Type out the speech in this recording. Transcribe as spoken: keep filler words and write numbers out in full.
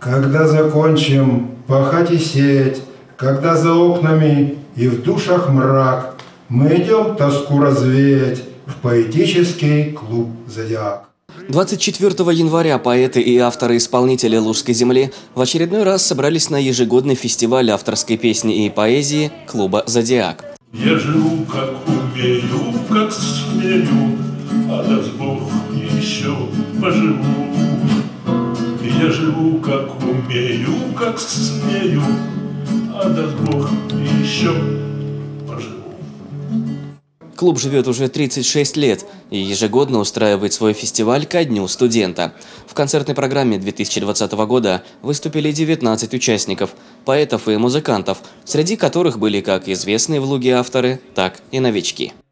Когда закончим пахать и сеять, когда за окнами и в душах мрак, мы идем тоску развеять в поэтический клуб «Зодиак». двадцать четвёртого января поэты и авторы-исполнители Лужской земли в очередной раз собрались на ежегодный фестиваль авторской песни и поэзии клуба «Зодиак». Я живу, как умею, как смею, а даст Бог еще поживу. Я живу, как умею, как смею, а даст Бог еще поживу. Клуб живет уже тридцать шесть лет и ежегодно устраивает свой фестиваль ко Дню студента. В концертной программе две тысячи двадцатого года выступили девятнадцать участников, поэтов и музыкантов, среди которых были как известные в Луге авторы, так и новички.